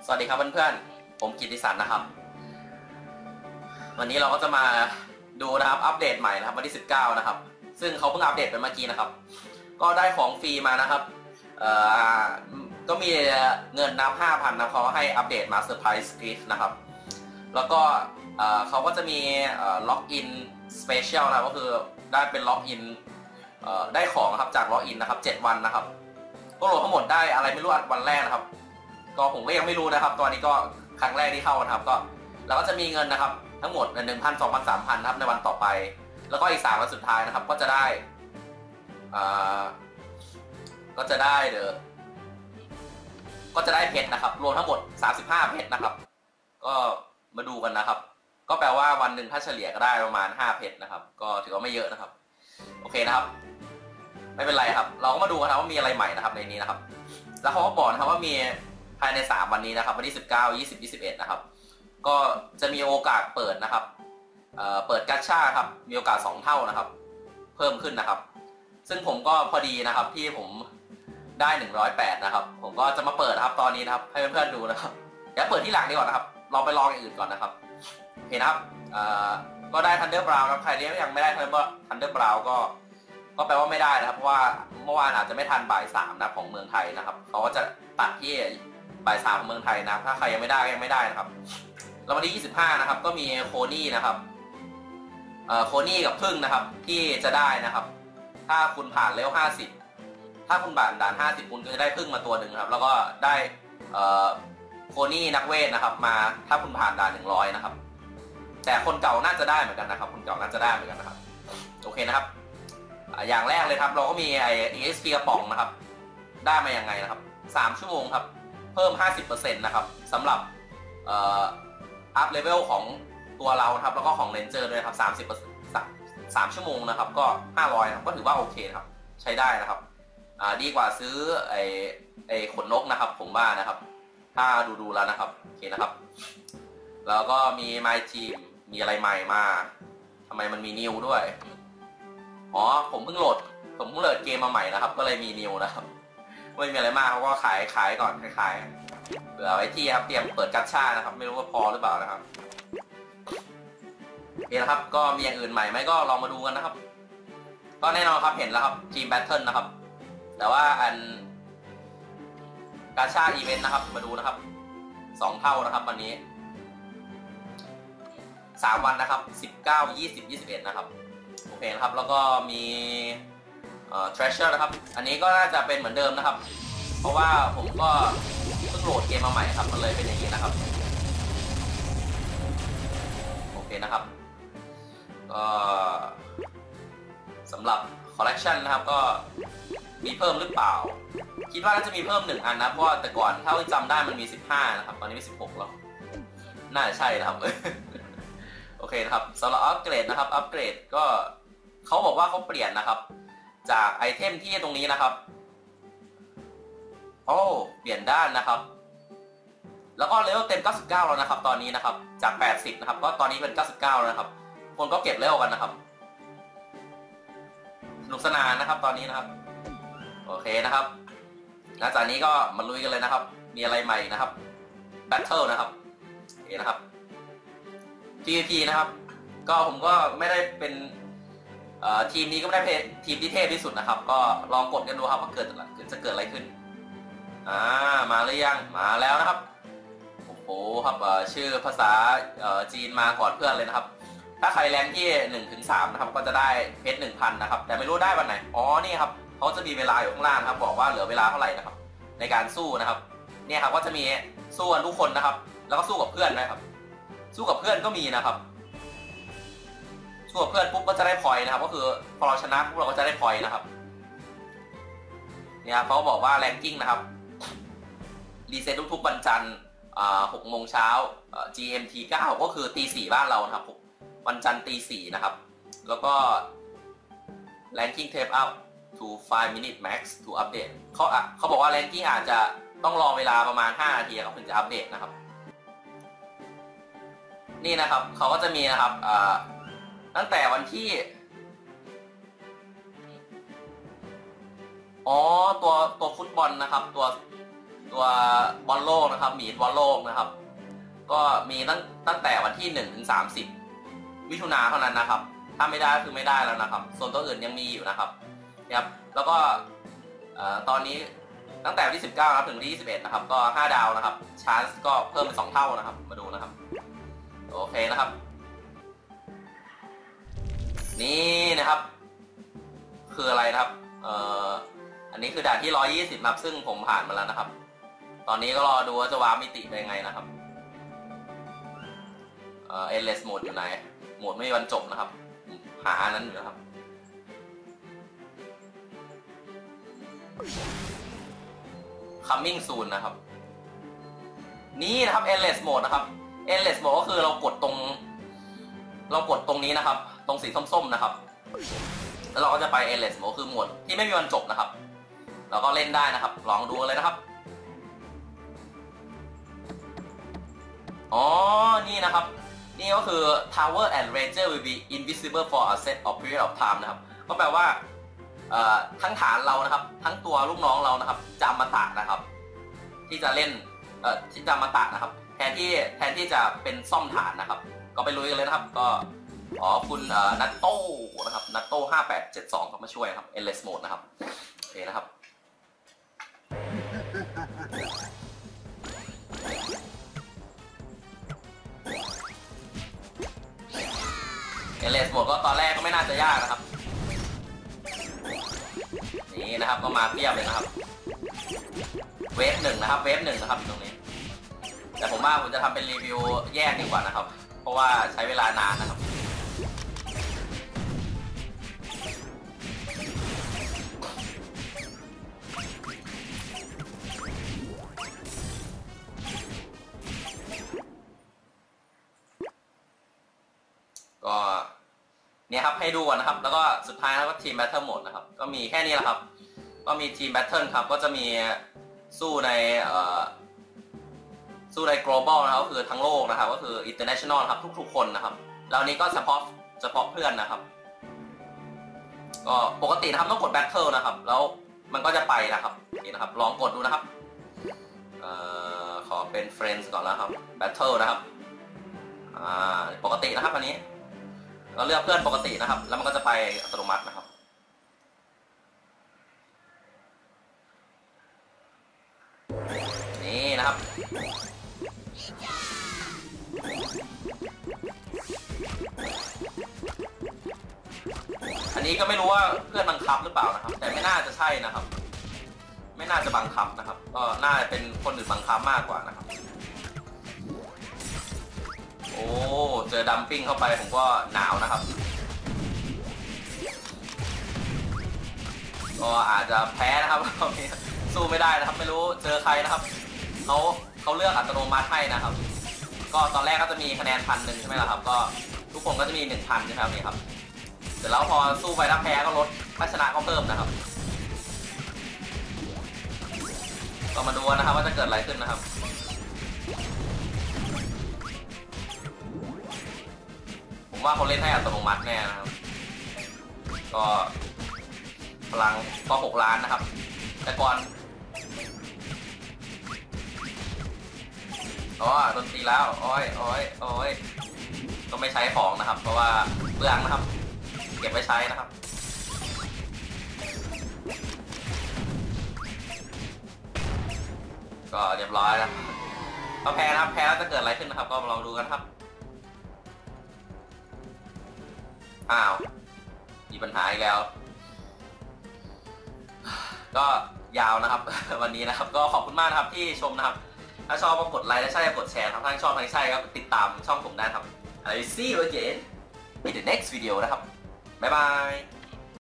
สวัสดีครับเพื่อนๆผมกิตติสันนะครับวันนี้เราก็จะมาดูนะครับอัปเดตใหม่นะครับวันที่19นะครับซึ่งเขาเพิ่งอัปเดตไปเมื่อกี้นะครับก็ได้ของฟรีมานะครับก็มีเงินนับ 5,000 นะเขาให้อัปเดตมาเซอร์ไพรส์กิฟต์นะครับแล้วก็เขาก็จะมีล็อกอินสเปเชียลนะก็คือได้เป็นล็อกอินได้ของครับจากล็อกอินนะครับ7วันนะครับก็รวมทั้งหมดได้อะไรไม่รู้วันแรกนะครับก็ผมก็ยังไม่รู้นะครับตอนนี้ก็ครั้งแรกที่เข้านะครับก็เราก็จะมีเงินนะครับทั้งหมด 1,000 2,000 3,000 ครับในวันต่อไปแล้วก็อีก3วันสุดท้ายนะครับก็จะได้เพชรนะครับรวมทั้งหมด35เพชรนะครับก็มาดูกันนะครับก็แปลว่าวันหนึ่งถ้าเฉลี่ยก็ได้ประมาณ5เพชรนะครับก็ถือว่าไม่เยอะนะครับโอเคนะครับไม่เป็นไรครับเราก็มาดูกันนะว่ามีอะไรใหม่นะครับในนี้นะครับแล้วเขาก็บอกนะครับว่ามีภายใน3วันนี้นะครับวันที่19 20 21นะครับก็จะมีโอกาสเปิดนะครับเปิดกาชาครับมีโอกาส2เท่านะครับเพิ่มขึ้นนะครับซึ่งผมก็พอดีนะครับที่ผมได้108นะครับผมก็จะมาเปิดนะครับตอนนี้นะครับให้เพื่อนๆดูนะครับเดี๋ยวเปิดที่หลังดีกว่านะครับลองไปลองอย่างอื่นก่อนนะครับเห็นนะครับก็ได้ Thunder Brown ครับใครที่ยังไม่ได้ Thunder Brown ก็แปลว่าไม่ได้นะครับเพราะว่าเมื่อวานอาจจะไม่ทันบ่าย3นะของเมืองไทยนะครับเขาก็จะตัดที่บ่าย3ของเมืองไทยนะถ้าใครยังไม่ได้นะครับแล้ววันที่25นะครับก็มีโคนี่นะครับโคนี่กับพึ่งนะครับที่จะได้นะครับถ้าคุณผ่านเลเวล50ถ้าคุณผ่านด่าน50คุณก็จะได้พึ่งมาตัวหนึ่งครับแล้วก็ได้โคนี่นักเวทนะครับมาถ้าคุณผ่านด่าน100นะครับแต่คนเก่าน่าจะได้เหมือนกันนะครับคนเก่าน่าจะได้เหมือนกันนะครับโอเคนะครับอย่างแรกเลยครับเราก็มีไอ้ EXP กระป๋องนะครับได้มายังไงนะครับ3ชั่วโมงครับเพิ่ม 50% นะครับสำหรับอัพเลเวลของตัวเราครับแล้วก็ของเรนเจอร์ด้วยครับ30% 3ชั่วโมงนะครับก็500ครับก็ถือว่าโอเคครับใช้ได้นะครับดีกว่าซื้อไอ้ขนนกนะครับผมว่านะครับถ้าดูแล้วนะครับโอเคนะครับแล้วก็มี My Team มีอะไรใหม่มาทำไมมันมีนิวด้วยอ๋อผมเพิ่งโหลดเกมมาใหม่นะครับก็เลยมีนิวนะครับไม่มีอะไรมากเขาก็ขายก่อนขายเผื่อไว้ที่ครับเตรียมเปิดกัชชานะครับไม่รู้ว่าพอหรือเปล่านะครับโอเคนะครับก็มีอย่างอื่นใหม่ไหมก็ลองมาดูกันนะครับก็แน่นอนครับเห็นแล้วครับทีมแบทเทิลนะครับแต่ว่าอันกัชชาอีเวนต์นะครับมาดูนะครับ2เท่านะครับวันนี้3วันนะครับ19 20 21นะครับโอเคนะครับแล้วก็มีtreasure นะครับอันนี้ก็น่าจะเป็นเหมือนเดิมนะครับเพราะว่าผมก็เพิ่งโหลดเกมมาใหม่ครับมันเลยเป็นอย่างนี้นะครับโอเคนะครับก็สำหรับ collection นะครับก็มีเพิ่มหรือเปล่าคิดว่าน่าจะมีเพิ่ม1อันนะเพราะว่าแต่ก่อนเท่าที่จำได้มันมี15นะครับตอนนี้มี16แล้วน่าจะใช่นะครับ โอเคนะครับสำหรับอัปเกรดนะครับอัปเกรดก็เขาบอกว่าเขาเปลี่ยนนะครับจากไอเทมที่ตรงนี้นะครับโอ้เปลี่ยนด้านนะครับแล้วก็เลเวลเต็ม99แล้วนะครับตอนนี้นะครับจาก80นะครับก็ตอนนี้เป็น99แล้วนะครับคนก็เก็บเลเวลกันนะครับสนุกสนานนะครับตอนนี้นะครับโอเคนะครับหลังจากนี้ก็มาลุยกันเลยนะครับมีอะไรใหม่นะครับ Battle นะครับโอเคนะครับ PVP นะครับก็ผมก็ไม่ได้เป็นทีมนี้ก็ไม่ได้เป็นทีมที่เทพที่สุดนะครับก็ลองกดกันดูครับว่าจะเกิดอะไรขึ้นมาหรือยังมาแล้วนะครับโอ้โหครับชื่อภาษาจีนมาก่อนเพื่อนเลยนะครับถ้าใครแรงที่1 ถึง 3นะครับก็จะได้เพชร 1,000 นะครับแต่ไม่รู้ได้วันไหนอ๋อนี่ครับเขาจะมีเวลาอยู่ข้างล่างครับบอกว่าเหลือเวลาเท่าไหร่นะครับในการสู้นะครับเนี่ยครับก็จะมีสู้กันทุกคนนะครับแล้วก็สู้กับเพื่อนนะครับสู้กับเพื่อนก็มีนะครับสู้กับเพื่อนปุ๊บก็จะได้พอยต์นะครับก็คือพอเราชนะปุ๊บเราก็จะได้พอยต์นะครับเนี่ยเขาบอกว่าแรงกิ้งนะครับรีเซ็ตทุกๆวันจันทร์6 โมงเช้าGMT 9ก็คือตี 4บ้านเรานะครับวันจันทร์ตี 4นะครับแล้วก็ ranking tape out to 5 minutes max to update เขาบอกว่า ranking อาจจะต้องรอเวลาประมาณ5 นาทีครับถึงจะอัปเดตนะครับนี่นะครับเขาก็จะมีนะครับตั้งแต่วันที่ตัวฟุตบอลนะครับตัวตัวบอลโลกนะครับหมีบอลโลกนะครับก็มีตั้งแต่วันที่1 ถึง 30 มิถุนาเท่านั้นนะครับถ้าไม่ได้คือไม่ได้แล้วนะครับส่วนตัวอื่นยังมีอยู่นะครับนะครับแล้วก็ตอนนี้ตั้งแต่วันที่19ครับถึงวันที่21นะครับก็5ดาวนะครับชาร์จก็เพิ่มเป็น2เท่านะครับมาดูนะครับโอเคนะครับนี่นะครับคืออะไรนะครับอันนี้คือด่านที่120ครับซึ่งผมผ่านมาแล้วนะครับตอนนี้ก็รอดูว่าจะวาร์ปมิติเป็นยังไงนะครับendless mode อยู่ไหนโหมดไม่มีวันจบนะครับหาอันนั้นอยู่นะครับcoming soon นะครับนี่นะครับ endless mode นะครับ endless mode ก็คือเรากดตรงนี้นะครับตรงสีส้มๆนะครับแล้วเราก็จะไป endless mode คือโหมดที่ไม่มีวันจบนะครับเราก็เล่นได้นะครับลองดูเลยนะครับอ๋อนี่นะครับนี่ก็คือ Tower and Ranger will be invisible for a set of period of time นะครับก็แปลว่าทั้งฐานเรานะครับทั้งตัวลูกน้องเรานะครับจะอมตะนะครับที่จะเล่นที่จะอมตะนะครับแทนที่จะเป็นซ่อมฐานนะครับก็ไปลุยกันเลยนะครับก็คุณนัตโต้นะครับนัตโต้5872เขามาช่วยครับ endless mode นะครับโอเคนะครับendless mode ก็ตอนแรกก็ไม่น่าจะยากนะครับนี่นะครับก็มาเพียบเลยนะครับเวฟ1นะครับเวฟ1นะครับตรงนี้แต่ผมว่าผมจะทำเป็นรีวิวแยกดีกว่านะครับเพราะว่าใช้เวลานานนะครับก็เนี่ยครับให้ดูก่อนนะครับแล้วก็สุดท้ายแล้วก็ทีมแบทเทิลโหมดนะครับก็มีแค่นี้แหละครับก็มีทีมแบทเทิลครับก็จะมีสู้ในglobal นะครับก็คือทั้งโลกนะครับก็คือ international ครับทุกๆคนนะครับแล้วนี้ก็เฉพาะเพื่อนนะครับก็ปกตินะครับต้องกด battle นะครับแล้วมันก็จะไปนะครับนี่นะครับลองกดดูนะครับขอเป็น friends ก่อนแล้วครับ battle นะครับปกตินะครับอันนี้เราเลือกเพื่อนปกตินะครับแล้วมันก็จะไปอัตโนมัตินะครับนี่นะครับอันนี้ก็ไม่รู้ว่าเพื่อนบังคับหรือเปล่านะครับแต่ไม่น่าจะใช่นะครับไม่น่าจะบังคับนะครับก็น่าจะเป็นคนอื่นบังคับมากกว่านะครับโอ้เจอดัมปิ้งเข้าไปผมก็หนาวนะครับก็อาจจะแพ้นะครับสู้ไม่ได้นะครับไม่รู้เจอใครนะครับเขาเลือกอัตโนมัติให้นะครับก็ตอนแรกก็จะมีคะแนน1,000ใช่ไหมล่ะครับก็ทุกคนก็จะมี 1,000 ใช่ไหมครับนี่ครับเสร็จแล้วพอสู้ไปถ้าแพ้ก็ลดถ้าชนะก็เพิ่มนะครับก็มาดูนะครับว่าจะเกิดอะไรขึ้นนะครับผมว่าเขาเล่นให้อัตโนมัติแน่นะครับก็พลังก็6 ล้านนะครับแต่ก่อนโดนตีแล้วโอ้ยก็ไม่ใช้ของนะครับเพราะว่าเปลืองนะครับเก็บไว้ใช้นะครับก็เรียบร้อยแล้วก็แพ้นะครับแพ้แล้วจะเกิดอะไรขึ้นนะครับก็มาลองดูกันครับอ้าวมีปัญหาอีกแล้วก็ยาวนะครับ วันนี้นะครับก็ขอบคุณมากนะครับที่ชมนะครับถ้าชอบก็กดไลค์และใช่กดแชร์ครับถ้าชอบทางใช่ก็ติดตามช่องผมได้ครับ I see you again in the next video นะครับบ๊ายบาย